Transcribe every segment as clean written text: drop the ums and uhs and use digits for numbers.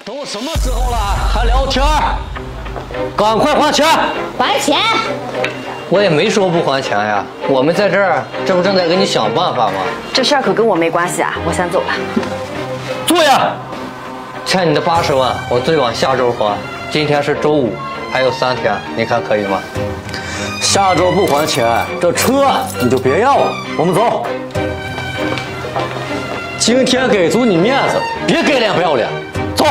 都什么时候了，还聊天？赶快还钱！ 还钱！ 我也没说不还钱呀，我们在这儿，这不正在给你想办法吗？ 这事儿可跟我没关系啊，我先走了。 坐下。欠你的80万，我最晚下周还。今天是周5，还有3天，你看可以吗？下周不还钱，这车你就别要了。我们走。今天给足你面子，别给脸不要脸。走。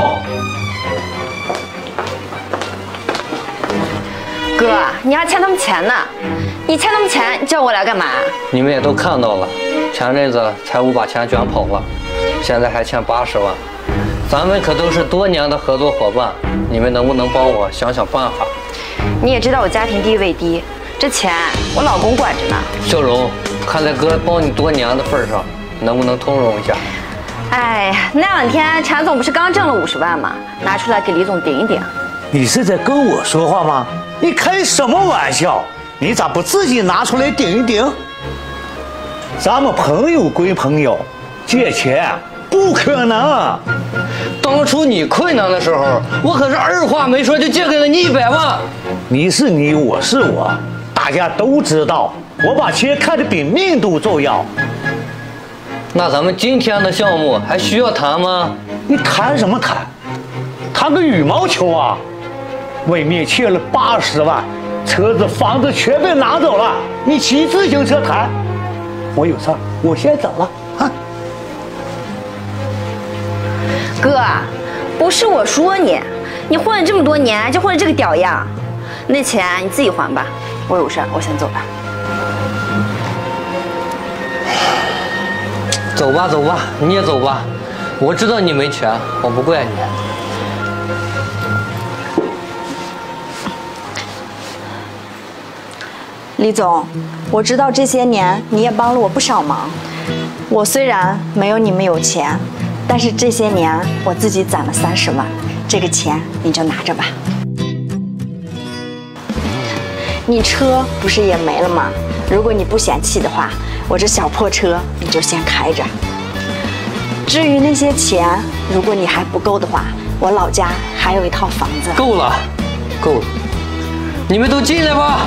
哥，你还欠他们钱呢，你欠他们钱，你叫我来干嘛？ 你们也都看到了，前阵子财务把钱卷跑了，现在还欠80万。咱们可都是多年的合作伙伴，你们能不能帮我想想办法？ 你也知道我家庭地位低，这钱我老公管着呢。 秀荣，看在哥帮你多年的份上，能不能通融一下？ 哎呀，那2天陈总不是刚挣了50万吗？拿出来给李总顶一顶。 你是在跟我说话吗？你开什么玩笑？你咋不自己拿出来顶一顶？咱们朋友归朋友，借钱不可能。 当初你困难的时候，我可是二话没说就借给了你100万。 你是你，我是我，大家都知道，我把钱看得比命都重要。 那咱们今天的项目还需要谈吗？ 你谈什么谈？谈个羽毛球啊！外面欠了80万，车子、房子全被拿走了，你骑自行车谈？我有事儿，我先走了啊。 哥，不是我说你，你混了这么多年，就混了这个屌样。那钱你自己还吧，我有事儿，我先走了。 走吧，走吧，你也走吧。我知道你没钱，我不怪你。 李总，我知道这些年你也帮了我不少忙。我虽然没有你们有钱，但是这些年我自己攒了30万，这个钱你就拿着吧。你车不是也没了吗？如果你不嫌弃的话，我这小破车你就先开着。至于那些钱，如果你还不够的话，我老家还有一套房子。 够了，够了，你们都进来吧。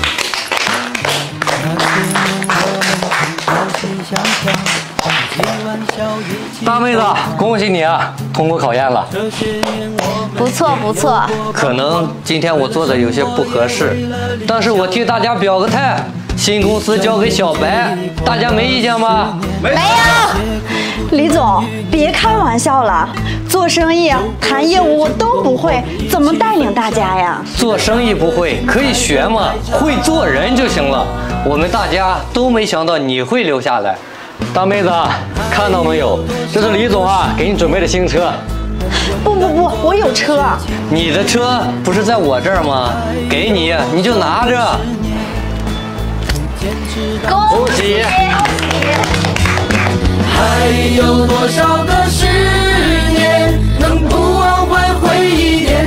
大妹子，恭喜你啊，通过考验了。 不错不错。 可能今天我做的有些不合适，但是我替大家表个态，新公司交给小白，大家没意见吗？ 没有。李总，别开玩笑了，做生意、谈业务我都不会，怎么带领大家呀？ 做生意不会，可以学嘛，会做人就行了。我们大家都没想到你会留下来。大妹子，看到没有？这是李总啊，给你准备的新车。 不，我有车。 你的车不是在我这儿吗？给你，你就拿着。 恭喜！ 还有多少个10年能不忘怀回忆点